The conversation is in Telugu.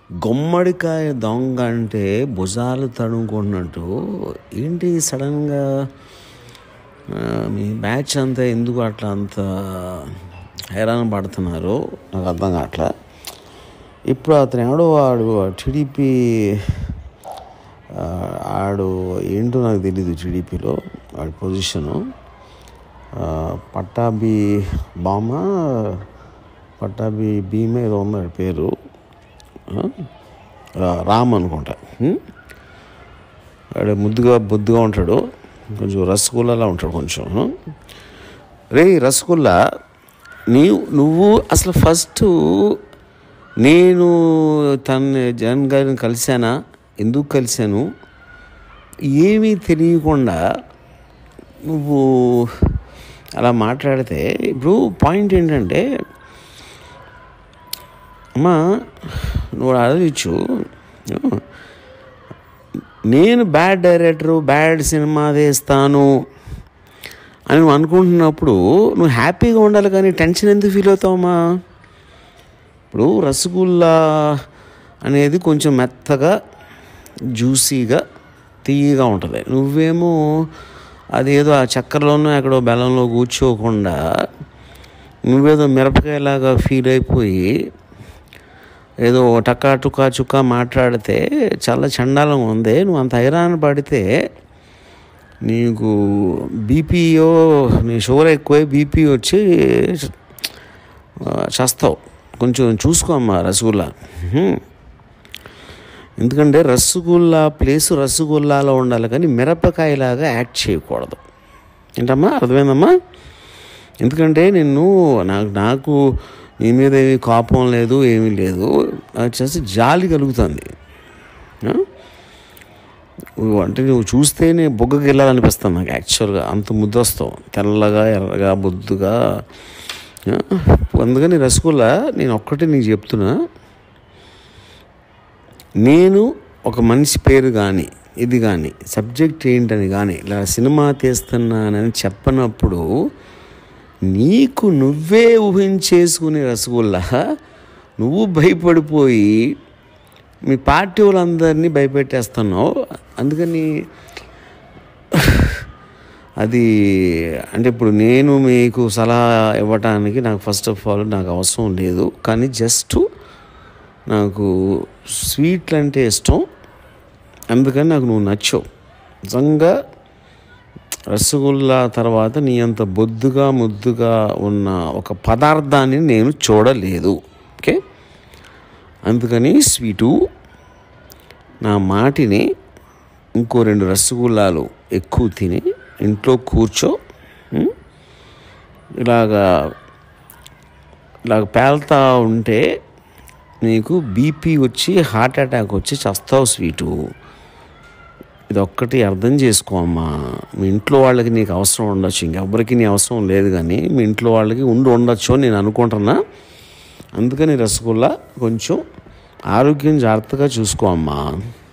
గుమ్మడికాయ దొంగ అంటే భుజాలు తడుముకున్నట్టు ఏంటి సడన్గా మీ బ్యాచ్ అంతా ఎందుకు అట్లా అంత హైరాణ పడుతున్నారు నాకు అర్థం కావట్లా. ఇప్పుడు అతను ఎవడో వాడు టీడీపీ ఆడు ఏంటో నాకు తెలీదు. టీడీపీలో వాడి పొజిషను పట్టాభి భీమే ఏదో ఉంది వాడి పేరు, రామ్ అనుకుంటా. వాడు బొద్దుగా ఉంటాడు, కొంచెం రసగుల్లాలా ఉంటాడు కొంచెం. రే రసగుల్లా, నువ్వు అసలు ఫస్ట్ నేను జగన్ గారిని కలిశానా, ఎందుకు కలిశాను ఏమీ తెలియకుండా నువ్వు అలా మాట్లాడితే ఇప్పుడు పాయింట్ ఏంటంటే, అమ్మా నువ్వు ఆలోచించు, నేను బ్యాడ్ డైరెక్టరు బ్యాడ్ సినిమా తీస్తాను అని నువ్వు అనుకుంటున్నప్పుడు నువ్వు హ్యాపీగా ఉండాలి, కానీ టెన్షన్ ఎందుకు ఫీల్ అవుతావమ్మా? ఇప్పుడు రసగుల్లా అనేది కొంచెం మెత్తగా జ్యూసీగా తీయగా ఉంటుంది. నువ్వేమో అదేదో ఆ చక్కెరలోనో ఎక్కడో బెల్లంలో కూర్చోకుండా నువ్వేదో మిరపకాయలాగా ఫీల్ అయిపోయి ఏదో టకా టుకా చుక్కా మాట్లాడితే చాలా చండాలంగా ఉంది. నువ్వు అంత హైరాణ పడితే నీకు బీపీయో నీ షుగర్ ఎక్కువై బీపీ వచ్చి చస్తావు. కొంచెం చూసుకోమ్మా రసగుల్లా. ఎందుకంటే రసగుల్లా ప్లేస్ రసగుల్లాలో ఉండాలి, కానీ మిరపకాయలాగా యాక్ట్ చేయకూడదు. ఏంటమ్మా, అర్థమైందమ్మా? ఎందుకంటే నాకు నీ మీద ఏమీ కోపం లేదు, ఏమీ లేదు, వచ్చేసి జాలి కలుగుతుంది. అంటే నువ్వు చూస్తేనే బొగ్గకి వెళ్ళాలనిపిస్తుంది నాకు యాక్చువల్గా, అంత ముద్దొస్తావు, తెల్లగా ఎర్రగా బొద్దుగా. అందుకని రసగుల్లా నేను ఒక్కటే నీకు చెప్తున్నా, నేను ఒక మనిషి పేరు కానీ ఇది కానీ సబ్జెక్ట్ ఏంటని కానీ ఇలా సినిమా తీస్తున్నానని చెప్పనప్పుడు నీకు నువ్వే ఊహించేసుకునే రసగుల్లా నువ్వు భయపడిపోయి మీ పార్టీ వాళ్ళందరినీ భయపెట్టేస్తున్నావు. అందుకని అది అంటే ఇప్పుడు నేను మీకు సలహా ఇవ్వటానికి నాకు ఫస్ట్ ఆఫ్ ఆల్ నాకు అవసరం లేదు, కానీ జస్ట్ నాకు స్వీట్లు అంటే ఇష్టం, అందుకని నాకు నువ్వు నచ్చావు. నిజంగా రసగుల్లా తర్వాత నీ అంత బొద్దుగా ముద్దుగా ఉన్న ఒక పదార్థాన్ని నేను చూడలేదు. ఓకే, అందుకని స్వీటు నా మాటిని ఇంకో 2 రసగుల్లాలు ఎక్కువ తిని ఇంట్లో కూర్చో. ఇలాగ పేలుతూ ఉంటే నీకు బీపీ వచ్చి హార్ట్ అటాక్ వచ్చి చస్తావు స్వీటు. ఇదొక్కటి అర్థం చేసుకో అమ్మా. మీ ఇంట్లో వాళ్ళకి నీకు అవసరం ఉండొచ్చు, ఇంకెవ్వరికి నీ అవసరం లేదు, కానీ మీ ఇంట్లో వాళ్ళకి ఉండొచ్చు అని నేను అనుకుంటున్నా. అందుకని రసగుల్లా కొంచెం ఆరోగ్యం జాగ్రత్తగా చూసుకో అమ్మా.